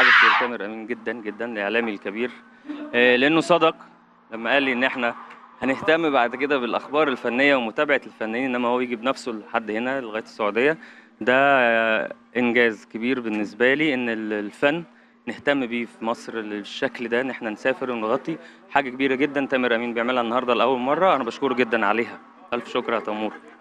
بشكر تامر امين جدا جدا، الاعلامي الكبير، لانه صدق لما قال لي ان احنا هنهتم بعد كده بالاخبار الفنيه ومتابعه الفنانين، انما هو يجي بنفسه لحد هنا لغايه السعوديه. ده انجاز كبير بالنسبه لي، ان الفن نهتم بيه في مصر بالشكل ده، ان احنا نسافر ونغطي حاجه كبيره جدا. تامر امين بيعملها النهارده لاول مره، انا بشكره جدا عليها. الف شكر يا تامور.